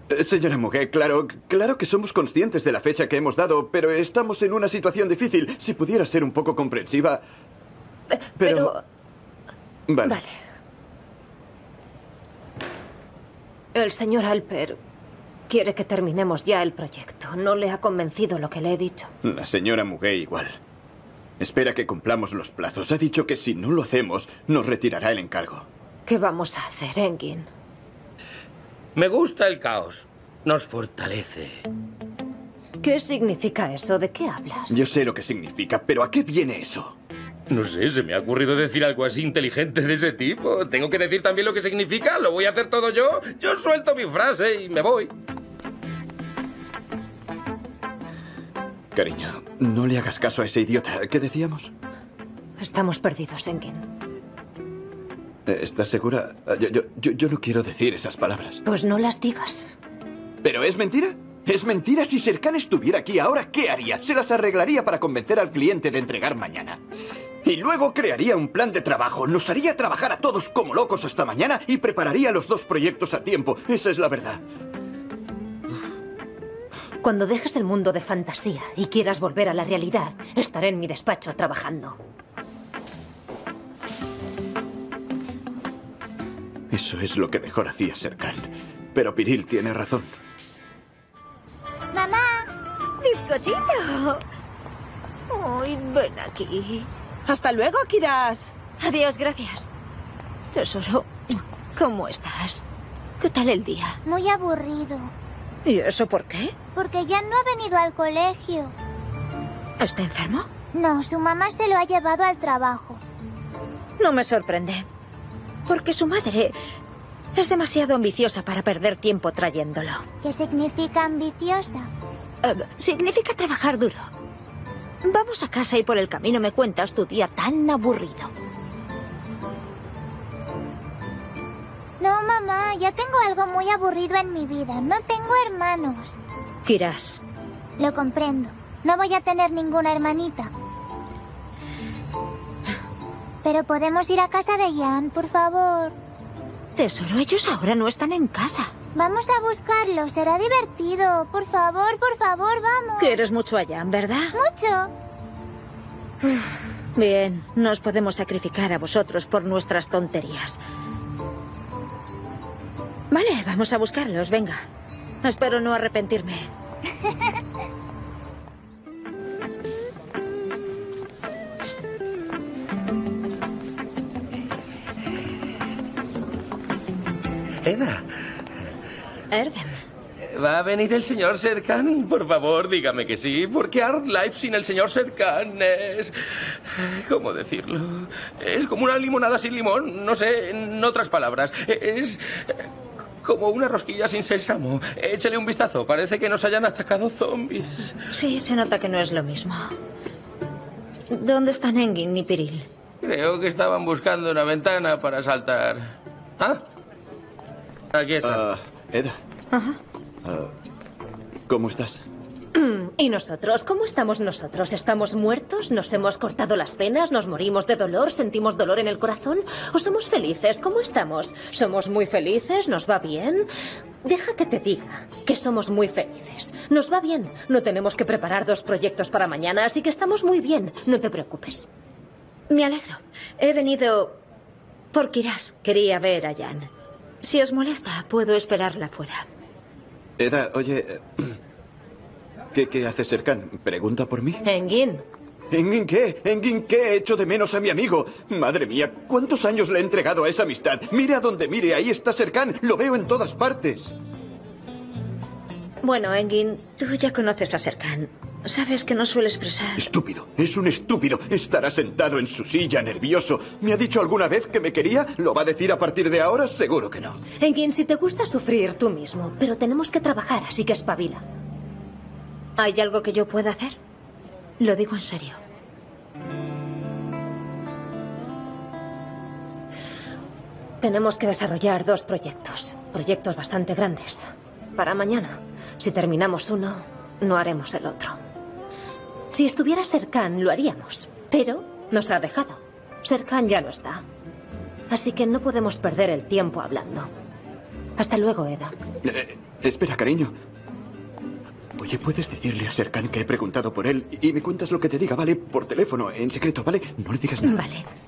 Señora Muguet, claro que somos conscientes de la fecha que hemos dado, pero estamos en una situación difícil. Si pudiera ser un poco comprensiva... Pero... Vale. El señor Alper quiere que terminemos ya el proyecto. ¿No le ha convencido lo que le he dicho? La señora Muguet igual. Espera que cumplamos los plazos. Ha dicho que si no lo hacemos, nos retirará el encargo. ¿Qué vamos a hacer, Engin? Me gusta el caos. Nos fortalece. ¿Qué significa eso? ¿De qué hablas? Yo sé lo que significa, pero ¿a qué viene eso? No sé, se me ha ocurrido decir algo así inteligente de ese tipo. ¿Tengo que decir también lo que significa? ¿Lo voy a hacer todo yo? Yo suelto mi frase y me voy. Cariño, no le hagas caso a ese idiota. ¿Qué decíamos? Estamos perdidos, Engin. ¿Estás segura? Yo no quiero decir esas palabras. Pues no las digas. ¿Pero es mentira? ¿Es mentira? Si Serkan estuviera aquí ahora, ¿qué haría? Se las arreglaría para convencer al cliente de entregar mañana. Y luego crearía un plan de trabajo. Nos haría trabajar a todos como locos hasta mañana y prepararía los 2 proyectos a tiempo. Esa es la verdad. Cuando dejes el mundo de fantasía y quieras volver a la realidad, estaré en mi despacho trabajando. Eso es lo que mejor hacía Serkan. Pero Piril tiene razón. ¡Mamá! ¡Bizcochito! ¡Ay, ven aquí! Hasta luego, Kiras. Adiós, gracias. Tesoro, ¿cómo estás? ¿Qué tal el día? Muy aburrido. ¿Y eso por qué? Porque Jan no ha venido al colegio. ¿Está enfermo? No, su mamá se lo ha llevado al trabajo. No me sorprende. Porque su madre es demasiado ambiciosa para perder tiempo trayéndolo. ¿Qué significa ambiciosa? Significa trabajar duro. Vamos a casa y por el camino me cuentas tu día tan aburrido. No, mamá, ya tengo algo muy aburrido en mi vida. No tengo hermanos. Kiras. Lo comprendo. No voy a tener ninguna hermanita. Pero podemos ir a casa de Jan, por favor. Tesoro, ellos ahora no están en casa. Vamos a buscarlos, será divertido. Por favor, vamos. Quieres mucho a Jan, ¿verdad? Mucho. Bien, nos podemos sacrificar a vosotros por nuestras tonterías. Vale, vamos a buscarlos, venga. Espero no arrepentirme. Eda. Erdem. ¿Va a venir el señor Serkan? Por favor, dígame que sí, porque Art Life sin el señor Serkan es... ¿Cómo decirlo? Es como una limonada sin limón, no sé, en otras palabras. Es como una rosquilla sin sésamo. Échale un vistazo, parece que nos hayan atacado zombies. Sí, se nota que no es lo mismo. ¿Dónde están Engin y Piril? Creo que estaban buscando una ventana para saltar. ¿Ah? Aquí está. Eda. Ajá. ¿Cómo estás? ¿Y nosotros? ¿Cómo estamos nosotros? ¿Estamos muertos? ¿Nos hemos cortado las venas? ¿Nos morimos de dolor? ¿Sentimos dolor en el corazón? ¿O somos felices? ¿Cómo estamos? ¿Somos muy felices? ¿Nos va bien? Deja que te diga que somos muy felices. Nos va bien. No tenemos que preparar 2 proyectos para mañana, así que estamos muy bien. No te preocupes. Me alegro. He venido por Kiras. Quería ver a Jan. Si os molesta, puedo esperarla fuera. Eda, oye... ¿Qué hace Serkan? ¿Pregunta por mí? Engin. ¿Engin qué? ¿Engin qué? He hecho de menos a mi amigo. Madre mía, ¿cuántos años le he entregado a esa amistad? Mire a donde mire, ahí está Serkan. Lo veo en todas partes. Bueno, Engin, tú ya conoces a Serkan. Sabes que no suele expresar... Estúpido, es un estúpido. Estará sentado en su silla, nervioso. ¿Me ha dicho alguna vez que me quería? ¿Lo va a decir a partir de ahora? Seguro que no. Engin, si te gusta sufrir tú mismo, pero tenemos que trabajar, así que espabila. ¿Hay algo que yo pueda hacer? Lo digo en serio. Tenemos que desarrollar 2 proyectos. Proyectos bastante grandes. Para mañana. Si terminamos uno, no haremos el otro. Si estuviera Serkan, lo haríamos. Pero nos ha dejado. Serkan ya no está. Así que no podemos perder el tiempo hablando. Hasta luego, Eda. Espera, cariño. Oye, ¿puedes decirle a Serkan que he preguntado por él y me cuentas lo que te diga, ¿vale? Por teléfono, en secreto, ¿vale? No le digas nada. Vale.